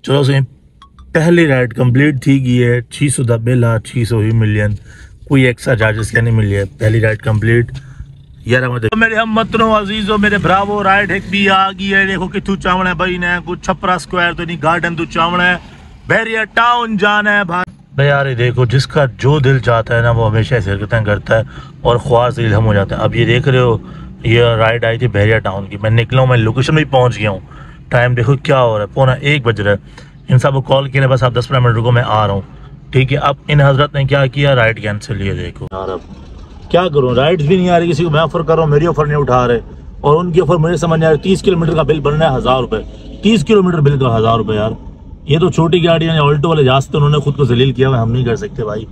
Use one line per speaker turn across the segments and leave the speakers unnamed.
चलो सही, पहली राइड कंप्लीट थी गई है। 600 का बिल आ, 600 ही मिलियन, कोई एक्स्ट्रा चार्जेस क्या नहीं मिली है। पहली राइड कंप्लीट यार मेरे हम मतरों अजीजों मेरे ब्रावो राइड एक भी आ गई है। देखो कितू चावना है भाई ने, कुछ छपरा स्क्वायर तो नहीं, गार्डन तो चावना है, बैरियर टाउन जाना है भाई यार। ये देखो जिसका जो दिल चाहता है ना वो हमेशा ऐसी हरकतें करता है और ख्वाहिश दिल हम हो जाता है। अब ये देख रहे हो ये राइड आई थी बैरियर टाउन की, मैं निकला हूँ, मैं लोकेशन में पहुँच गया हूँ। टाइम देखो क्या हो रहा है, 1:15 बज रहा है। इन सब को कॉल किया, बस आप 10-15 मिनट रुको मैं आ रहा हूँ, ठीक है। अब इन हजरत ने क्या किया, राइड कैंसिल। ये देखो यार अब क्या करूँ, राइड्स भी नहीं आ रही, किसी को मैं ऑफर कर रहा हूँ मेरी ऑफर नहीं उठा रहे, और उनकी ऑफर मुझे समझ नहीं आ रही। 30 किलोमीटर का बिल बन रहा है 1000 रुपये, 30 किलोमीटर बिल का 1000 रुपये यार। ये तो छोटी गाड़ी है, ऑल्टो वाले जाते उन्होंने खुद को जलील किया हुआ, हम नहीं कर सकते भाई।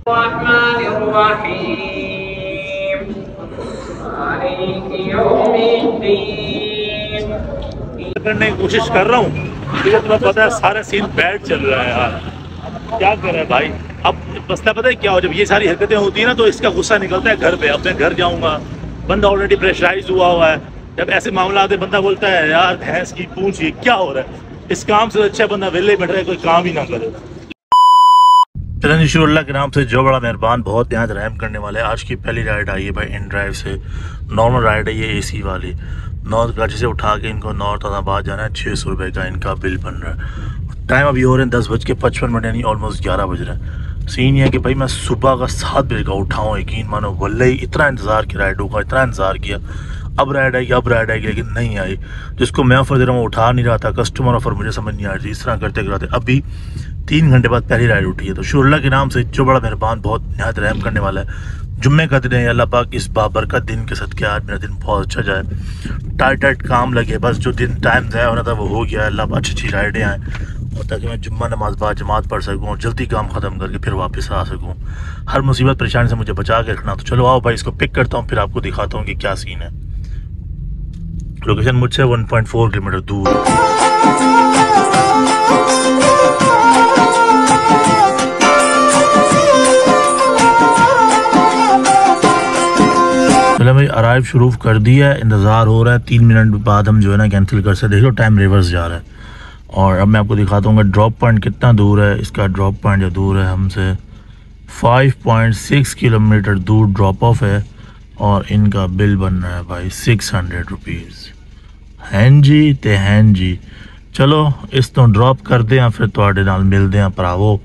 करने की कोशिश कर रहा हूँ, मुझे तुम्हें पता है सारा सीन बैड चल रहा है यार, क्या कर रहे हैं भाई। अब मसला पता है क्या हो, जब ये सारी हरकतें होती है ना तो इसका गुस्सा निकलता है घर पे। अब मैं घर जाऊंगा, बंदा ऑलरेडी प्रेशराइज हुआ है। जब ऐसे मामला आते बंदा बोलता है यार भैंस की पूंछ, ये क्या हो रहा है, इस काम से अच्छा बंदा वेले बैठ रहा है, कोई काम ही ना करे। चलन शुरू अल्लाह के नाम से जो बड़ा मेहरबान बहुत ध्यान रहम करने वाला है। आज की पहली राइड आई है भाई इन ड्राइव से, नॉर्मल राइड है ये AC वाली। नॉर्थ गाजी से उठा के इनको नॉर्थ आबाद जाना है, 600 रुपये का इनका बिल बन रहा है। टाइम अभी हो रहे हैं 10:55 यानी ऑलमोस्ट 11 बज रहे हैं। सीन ये है कि भाई मैं सुबह का 7 बजे का उठाऊँ, यकीन मानो वल्ले इतना इंतज़ार किया राइडों का, इतना इंतज़ार किया अब राइड आएगी अब राइड आएगी, लेकिन नहीं आई। जिसको मैं ऑफर दे रहा हूँ वो उठा नहीं रहा था, कस्टमर ऑफर मुझे समझ नहीं आ रही, इस तरह करते कराते अभी 3 घंटे बाद पहली राइड उठी है। तो शुरुल्लाह के नाम से जो बड़ा मेहरबान बहुत नहायत रहम करने वाला है। जुम्मे का दिन है, अल्लाह पाक इस बाबरकत दिन के सदके आज मेरा दिन बहुत अच्छा जाए। टाइट काम लगे, बस जो दिन टाइम ज़ाया होना था वो हो गया। अल्लाह पाक अच्छी राइडें आएँ और ताकि मैं जुम्मा नमाज बाद जमात पढ़ सकूँ और जल्दी काम ख़त्म करके फिर वापस आ सकूँ। हर मुसीबत परेशानी से मुझे बचा के रखना। तो चलो आओ भाई इसको पिक करता हूँ, फिर आपको दिखाता हूँ कि क्या सीन है। लोकेशन मुझसे 1.4 किलोमीटर दूर। चलो भाई अराइव शुरू कर दिया है, इंतज़ार हो रहा है। 3 मिनट बाद हम जो है ना कैंसिल कर सकते। देख लो टाइम रिवर्स जा रहा है। और अब मैं आपको दिखाता हूँ ड्रॉप पॉइंट कितना दूर है। इसका ड्रॉप पॉइंट जो दूर है हमसे 5.6 किलोमीटर दूर ड्रॉप ऑफ है, और इनका बिल बन रहा है भाई 600 रुपीज़। हैं जी ते हैं जी, चलो इस तो ड्रॉप कर दें फिर तुहाडे नाल मिलते हैं भरावो।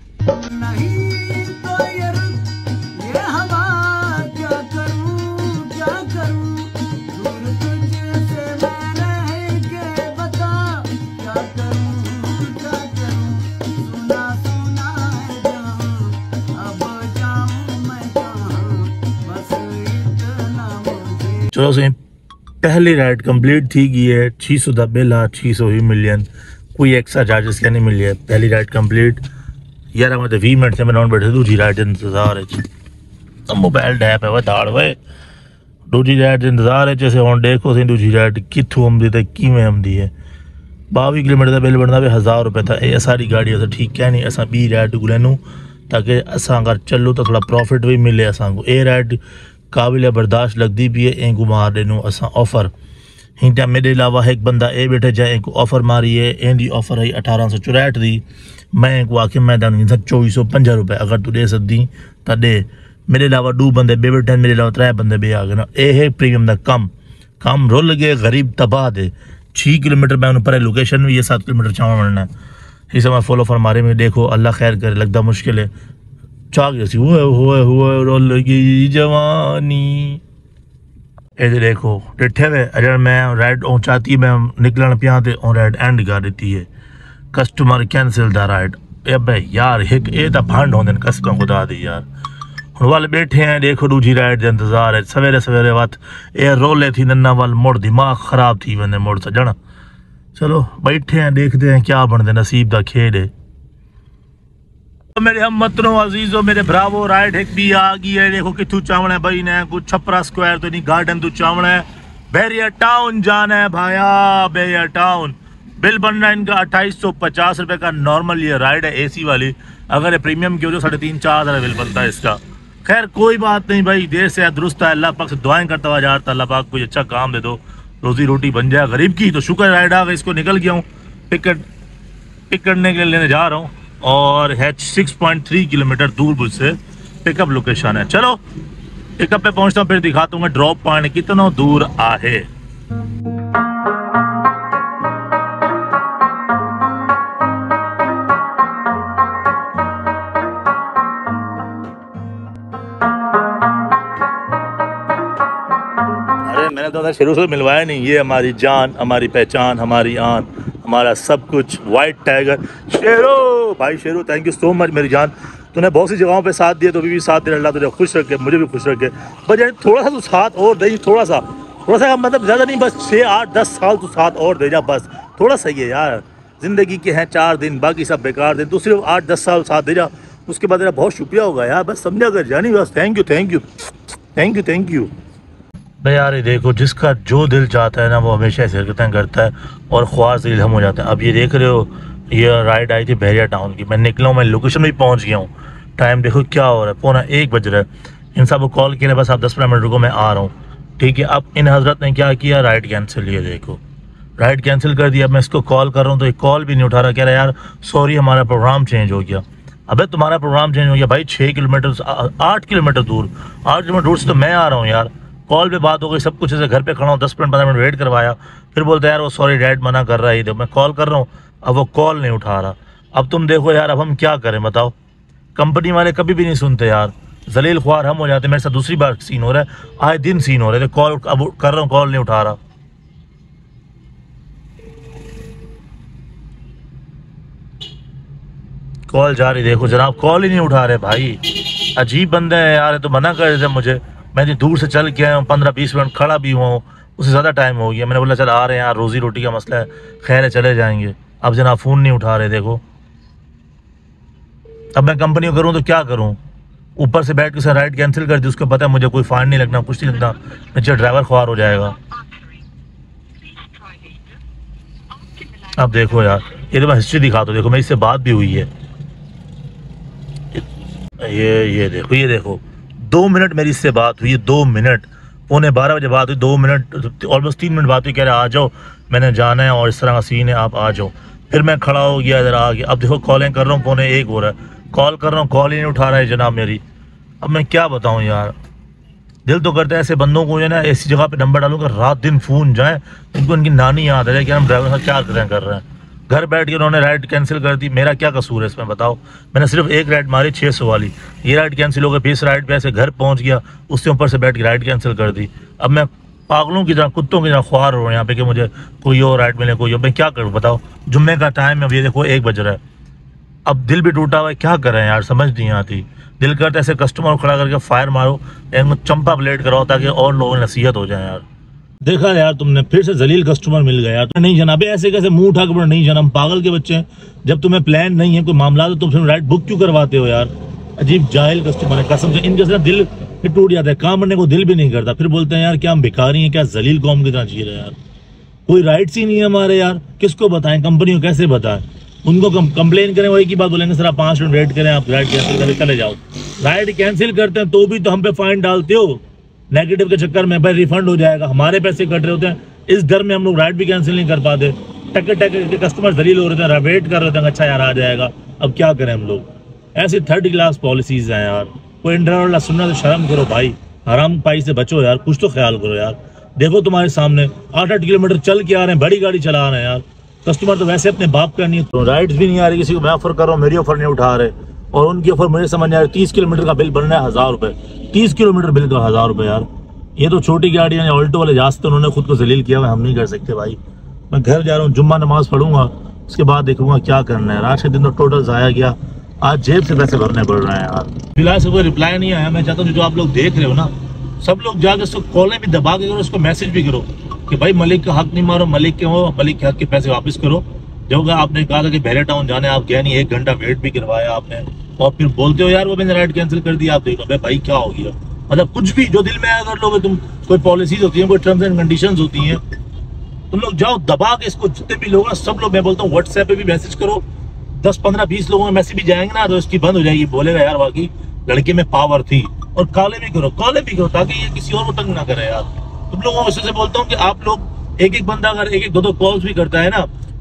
चलो सही, पहली राइड कंप्लीट थी गई है। 600 का बिल आ, 600 ही मिलियन, कोई एक्स्ट्रा चार्जेस क्या नहीं मिली है। पहली राइड कंप्लीट यार, मैं 20 मिनट से मैं नॉन बैठे दूजी राइड इंतजार है। मोबाइल डैप है वह दाड़ वे, दूजी राइड इंतजार है। जैसे हम देखो सही दूजी राइड कितों आमदी तो किमें आमदी है। 22 किलोमीटर का बिल बनता भी 1000 रुपये था। ये सारी गाड़ी अस ठीक है नहीं, असा बी राइड को लैनू ताकि असा अगर चलो तो थोड़ा प्रॉफिट भी मिले असांको। ये राइड काबिल बर्दाश्त लगती भी है। एक मार देनू असा ऑफर हिंटा मेरे अलावा एक बंदा ए बैठे जाए एक ऑफर मारी है। इनकी ऑफर है 1864 दी। मैं एक आखिर मैं 2450 रुपये अगर तू दे सकती तो दे। मेरे अलावा 2 बंदे बे बैठे, मेरे अलावा 3 बंदे बे आ गए ना। यह है प्रीमियम का कम रुल गए गरीब तबाह दे। 6 किलोमीटर मैं पर लोकेशन भी है, 7 किलोमीटर चावा बनना है। इस समय फॉलो फॉर मारे में देखो अल्लाह खैर करे, लगता मुश्किल है। चाह गई हुए रोल गई जवानी। ये देखो डिठे वे अगर मैं राइड चाहती मैं निकलन पिया तो राइड एंड कर देती है। Customer cancel the ride. भाई यार एक ये तो भंड होंगे कस्टमर खुदा दी यार। हम वाले बैठे हैं देखो दूजी राइड का इंतजार है। सवेरे सवेरे वत ये रोले थी नन्ना वाल मुड़ दिमाग खराब थी वने मुड़ सजन। चलो बैठे हैं देखते हैं क्या बनते, नसीब का खेल है। मेरे हम मतरों अजीजों मेरे ब्रावो राइड एक भी आ गई है। देखो कितू चावना है भाई ने, कुछ छपरा स्क्वायर तो नहीं, गार्डन तो चावना है, बैरियर टाउन जाना है भाया। बैरियर टाउन बिल बन रहा है इनका 2850 रुपये का। नॉर्मल ये राइड है AC वाली, अगर ये प्रीमियम की हो तो 3.5-4 हज़ार बिल बनता है इसका। खैर कोई बात नहीं भाई, देर से दुरुस्त है। अल्लाह पाक से दुआएं करता हुआ जा रहा, अल्लाह पाक कोई अच्छा काम दे दो, रोजी रोटी बन जाए गरीब की। तो शुक्र राइड आ गई, इसको निकल गया हूँ पिकट पिक करने के लिए लेने जा रहा हूँ और है 6.3 किलोमीटर दूर मुझसे पिकअप लोकेशन है। चलो पिकअप पे पहुंचता हूँ, फिर दिखाता हूँ मैं ड्रॉप पॉइंट कितना दूर आहे। अरे मैंने तो शुरू से मिलवाया नहीं, ये हमारी जान, हमारी पहचान, हमारी आन, हमारा सब कुछ, वाइट टाइगर शेरो। भाई शेरो, थैंक यू सो मच मेरी जान। तूने बहुत सी जगहों पे साथ दिया, तो भी साथ दे, अल्लाह तुझे खुश रखे, मुझे भी खुश रखे। बस यार थोड़ा सा तू साथ और दे, थोड़ा सा मतलब ज़्यादा नहीं, बस 6, 8, 10 साल तू साथ और दे जा, बस थोड़ा सा ही है यार। ज़िंदगी के हैं 4 दिन, बाकी सब बेकार दिन, तू सिर्फ 8-10 साल साथ दे जा, उसके बाद तेरा बहुत शुक्रिया होगा यार। बस समझा कर जानी, बस thank you thank you thank you thank you. भाई यार ये देखो, जिसका जो दिल चाहता है ना वो हमेशा ऐसी हरकतें करता है और ख्वाहिश दिल हम हो जाता है। अब ये देख रहे हो, ये राइड आई थी बहरिया टाउन की, मैं निकला हूँ, मैं लोकेशन में भी पहुँच गया हूँ। टाइम देखो क्या हो रहा है, 12:45 बज रहा है। इन सब को कॉल किया, बस आप 10-15 मिनट रुको, मैं आ रहा हूँ, ठीक है। अब इन हजरत ने क्या किया, राइड कैंसिल, ये देखो राइड कैंसिल कर दिया। मैं इसको कॉल कर रहा हूँ तो एक कॉल भी नहीं उठा रहा, कह रहा यार सॉरी हमारा प्रोग्राम चेंज हो गया। अबे तुम्हारा प्रोग्राम चेंज हो गया भाई, 6 किलोमीटर 8 किलोमीटर दूर, 8 किलोमीटर दूर से तो मैं आ रहा हूँ यार। कॉल पे बात हो गई, सब कुछ ऐसे घर पे खड़ा हूँ, 10-15 मिनट वेट करवाया, फिर बोलते यार वो सॉरी डैड मना कर रहा है। देखो मैं कॉल कर रहा हूँ, अब वो कॉल नहीं उठा रहा। अब तुम देखो यार, अब हम क्या करें बताओ। कंपनी वाले कभी भी नहीं सुनते यार, जलील ख्वार हम हो जाते हैं। मेरे साथ दूसरी बार सीन हो रहा है, आए दिन सीन हो रहे थे। कॉल अब कर रहा हूँ, कॉल नहीं उठा रहा। कॉल जा रही, देखो जनाब कॉल ही नहीं उठा रहे भाई, अजीब बंदे हैं यार। तो मना कर रहे थे मुझे, मैं दूर से चल के आया हूँ, 15-20 मिनट खड़ा भी हुआ हूँ, उससे ज़्यादा टाइम हो गया। मैंने बोला चल आ रहे हैं यार, रोज़ी रोटी का मसला है, खैर है चले जाएंगे। अब जनाब फ़ोन नहीं उठा रहे, देखो अब मैं कंपनी को करूँ तो क्या करूँ। ऊपर से बैठ के सर राइड कैंसिल कर दी, उसको पता है मुझे कोई फाइन नहीं लगना, कुछ नहीं लगना, नीचे ड्राइवर ख्वार हो जाएगा। अब देखो यार, ये तो मैं हिस्ट्री दिखा दो, देखो मेरी इससे बात भी हुई है। ये देखो 2 मिनट मेरी इससे बात हुई है, 2 मिनट, 11:15 बजे बात हुई, 2 मिनट ऑलमोस्ट 3 मिनट बात हुई। कह रहे आ जाओ, मैंने जाना है और इस तरह का सीन है, आप आ जाओ। फिर मैं खड़ा हो गया, इधर आ गया। अब देखो कॉलिंग कर रहा हूँ, 12:45 हो रहा है, कॉल कर रहा हूँ, कॉल ही नहीं उठा रहा है जनाब मेरी। अब मैं क्या बताऊँ यार, दिल तो करता है ऐसे बंदों को जो ना ऐसी जगह पे नंबर डालूंगा, रात दिन फ़ोन जाए, इनको इनकी नानी याद है कि हम ड्राइवर साहब क्या कर रहे हैं। घर बैठ के उन्होंने राइड कैंसिल कर दी, मेरा क्या कसूर है इसमें बताओ। मैंने सिर्फ एक राइड मारी 600 वाली, ये राइड कैंसिल हो गई, फिर इस राइड पे ऐसे घर पहुंच गया, उससे ऊपर से बैठ के राइड कैंसिल कर दी। अब मैं पागलों की तरह, कुत्तों की तरह ख्वार हो रहा हूँ यहाँ पे कि मुझे कोई और राइड मिले, कोई और। मैं क्या करूँ बताओ, जुम्मे का टाइम है, अब ये देखो 1 बज रहा है। अब दिल भी टूटा हुआ है, क्या करें यार, समझ नहीं आती। दिल करता है ऐसे कस्टमर को खड़ा करके फायर मारो, चंपा प्लेट कराओ ताकि और लोगों नसीहत हो जाए यार। देखा यार तुमने, फिर से जलील कस्टमर मिल गया यार। नहीं जनाब, ऐसे कैसे मुंह उठा के, नहीं जनाब पागल के बच्चे हैं। जब तुम्हें प्लान नहीं है कोई मामला, तो तुम फिर राइड बुक क्यों करवाते हो यार। अजीब जाहिल कस्टमर है कसम से, इनके साथ दिल फिर टूट जाता है, काम करने को दिल भी नहीं करता। फिर बोलते हैं यार क्या हम भिखारी हैं, क्या जलील कौम की तरह जी रहे हैं यार। कोई राइट्स ही नहीं है हमारे यार, किसको बताएं, कंपनी को कैसे बताएं। उनको कंप्लेन करें, वही की बात बोलेंगे सर आप 5 मिनट वेट करें, आप राइड कैंसिल करें चले जाओ। राइड कैंसिल करते हैं तो भी तो हम पे फाइन डालते हो, नेगेटिव के चक्कर में भाई रिफंड हो जाएगा, हमारे पैसे कट रहे होते हैं। इस डर में हम लोग राइड भी कैंसिल नहीं कर पाते। टक के कस्टमर दलील हो रहे थे, वेट कर रहे थे, अच्छा यार आ जाएगा। अब क्या करें हम लोग, ऐसी 3rd क्लास पॉलिसीज हैं यार। कोई इंटरव्यू सुनना तो शर्म करो भाई, हराम पाई से बचो यार, कुछ तो ख्याल करो यार। देखो तुम्हारे सामने 8-8 किलोमीटर चल के आ रहे हैं, बड़ी गाड़ी चला रहे हैं यार। कस्टमर तो वैसे अपने बाप का नहीं है, तो राइड्स भी नहीं आ रही, किसी को मैं ऑफर कर रहा हूँ, मेरी ऑफर नहीं उठा रहे, और उनकी ऑफर मुझे समझ नहीं आ रही। 30 किलोमीटर का बिल बनना है 1000 रुपये, 30 किलोमीटर बिल का 1000 रुपये यार। ये तो छोटी गाड़ी है, ऑल्टो वाले जाते उन्होंने खुद को जलील किया हुआ, हम नहीं कर सकते भाई। मैं घर जा रहा हूँ, जुम्मा नमाज पढ़ूंगा, उसके बाद देखूंगा क्या करना है। आज के दिन तो टोटल जाया गया, आज जेब से पैसे भरने पड़ रहे हैं यार। फिलहाल से कोई रिप्लाई नहीं आया। मैं चाहता हूँ जो आप लोग देख रहे हो ना, सब लोग जाकर उसको कॉलें भी दबा के करो, उसको मैसेज भी करो कि भाई मलिक का हक नहीं मारो, मलिक के हो, मलिक के हक के पैसे वापस करो। जो आपने कहा था कि बहरिया टाउन जाने, आप गए नहीं, 1 घंटा वेट भी करवाया आपने, और फिर बोलते हो यार वो मैंने राइड कैंसिल कर दिया। आप देखो भाई क्या हो गया, मतलब कुछ भी जो दिल में आया कर लोगे तुम। कोई पॉलिसीज होती है, कोई टर्म्स एंड कंडीशंस होती हैं, तुम लोग जाओ दबा के इसको। जितने भी लोग हैं सब लोग, मैं बोलता हूँ व्हाट्सएप पे भी मैसेज करो, 10-15-20 लोगों में मैसेज भी जाएंगे ना, तो इसकी बंद हो जाएगी। बोलेगा यार वाकई लड़के में पावर थी। और कॉलें भी करो ताकि ये किसी और को तंग ना करे यार। तुम लोगों को से बोलता हूँ कि आप लोग एक बंदा अगर 1-2 कॉल्स भी करता है ना,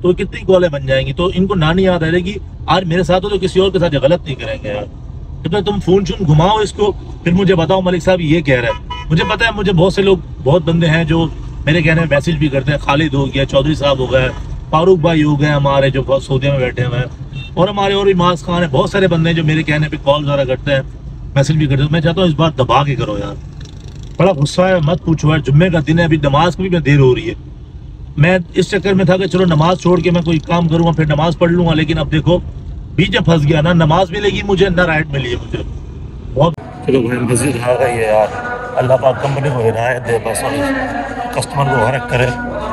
तो कितनी कॉलें बन जाएंगी। तो इनको नानी याद आ रहेगी आज मेरे साथ हो तो किसी और के साथ गलत नहीं करेंगे यार। जब तुम फोन शून घुमाओ इसको, फिर मुझे बताओ मलिक साहब ये कह रहा है। मुझे पता है, मुझे बहुत से लोग, बहुत बंदे हैं जो मेरे कहने में मैसेज भी करते हैं। खालिद हो गया, चौधरी साहब हो गए, फारूक भाई हो गए हमारे जो बहुत सऊदी में बैठे हुए हैं, और हमारे और भी माज खान है, बहुत सारे बंदे हैं जो मेरे कहने पे कॉल वगैरह करते हैं, मैसेज भी करते हैं। मैं चाहता हूँ इस बार दबा के करो यार, बड़ा गुस्सा है, मत पूछो यार। जुम्मे का दिन है, अभी नमाज की भी देर हो रही है। मैं इस चक्कर में था कि चलो नमाज छोड़ के मैं कोई काम करूँगा, फिर नमाज पढ़ लूँगा, लेकिन अब देखो बीच में फंस गया ना, नमाज मिलेगी मुझे ना राइट मिली है मुझे बहुत। चलो भाई मस्जिद आ गई है यार, अल्लाह पाक कंपनी को हिदायत दे बस और कस्टमर को हरक करे।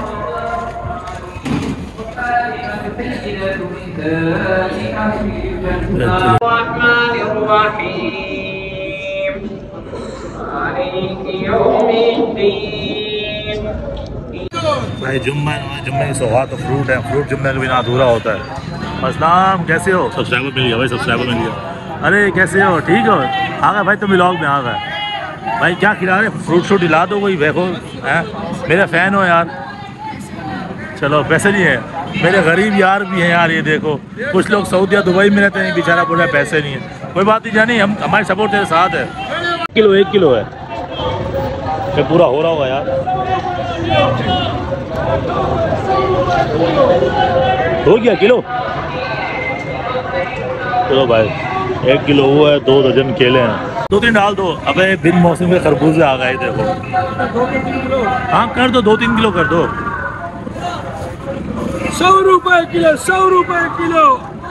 भाई जुम्मे की सौगात तो फ्रूट है, फ्रूट जुम्मे के बिना अधूरा होता है। अस्सलाम, कैसे हो? सब्सक्राइबर मिल गया भाई, सब्सक्राइबर मिल गया। अरे कैसे हो? ठीक हो? आ गए भाई, तुम व्लॉग में आ गए भाई। क्या खिला रहे? फ्रूट शूट हिला दो कोई, देखो हैं मेरे फ़ैन हो यार। चलो पैसे नहीं है, मेरे गरीब यार भी हैं यार, ये देखो कुछ लोग सऊदी या दुबई में रहते हैं, बेचारा बोल रहा है पैसे नहीं है। कोई बात नहीं जानी, हम हमारी सपोर्ट तेरे साथ है। 1 किलो है, ये पूरा हो रहा होगा यार। हो गया किलो। चलो भाई 1 किलो वो है, 2 दर्जन केले हैं, 2-3 डाल दो। अबे बिन मौसम के खरबूजे आ गए, देखो। हाँ कर दो, 2-3 किलो कर दो।
100 रुपए किलो, 100 रुपए किलो।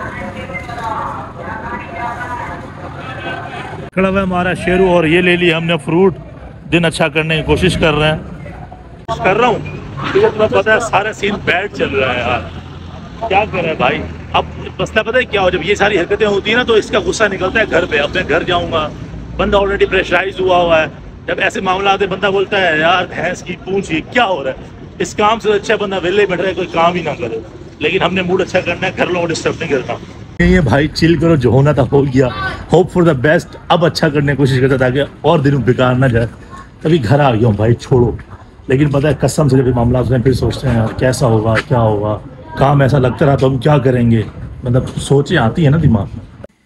खड़ा हुआ हमारा शेरू, और ये ले लिया हमने फ्रूट। दिन अच्छा करने की कोशिश कर रहे हैं, कर रहा हूँ। तुम्हें पता है सारा सीन बैड चल रहा है यार, क्या कर रहे हैं भाई। अब मसला पता है क्या हो, जब ये सारी हरकतें होती है ना तो इसका गुस्सा निकलता है घर पे। अब मैं घर जाऊंगा, बंदा ऑलरेडी प्रेशराइज हुआ है। जब ऐसे मामला आते बंदा बोलता है यार भैंस की पूंछ, ये क्या हो रहा है। इस काम से अच्छा बंदा वेले बैठ रहा है, कोई काम ही ना करे। लेकिन हमने मूड अच्छा करना है, घर लोगों को डिस्टर्ब नहीं करना। ये भाई चिल करो, जो होना था हो गया, होप फॉर द बेस्ट। अब अच्छा करने की कोशिश करता ताकि और दिन बेकार ना जाए। तभी घर आ गया हूँ भाई, छोड़ो। लेकिन पता है कसम से जब मामला उसने फिर सोचते हैं यार कैसा होगा, क्या होगा। काम ऐसा लगता रहा तो हम क्या करेंगे, मतलब सोचें आती है ना दिमाग में।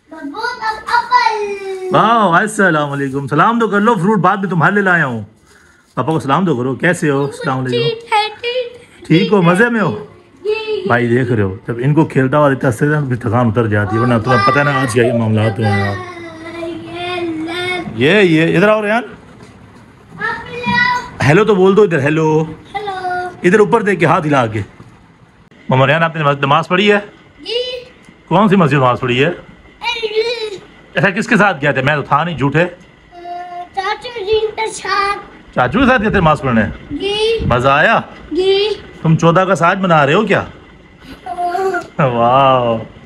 वाह, अस्सलाम वालेकुम। सलाम तो कर लो, फ्रूट बाद में तुम्हारे लिए लाया हूँ। पापा को सलाम तो करो, कैसे हो? अस्सलाम वालेकुम। ठीक हो, मज़े में हो? भाई देख रहे हो, जब इनको खेलता हुआ देता है थकान उतर जाती है, वरना तुम्हें पता है ना आज क्या ये मामला होते हैं यार। ये इधर आओ रेहान, हेलो तो बोल दो इधर। हेलो इधर ऊपर देख के हाथ हिला के। मम्मा रेहान आपने नमाज पढ़ी है? कौन सी मस्जिद नमाज पढ़ी है? ऐसा किसके साथ गए थे? मैं तो था नहीं, झूठे। चाचू के साथ गए थे नमाज पढ़ने? मजा आया? तुम 14 का साज मना रहे हो क्या? वाह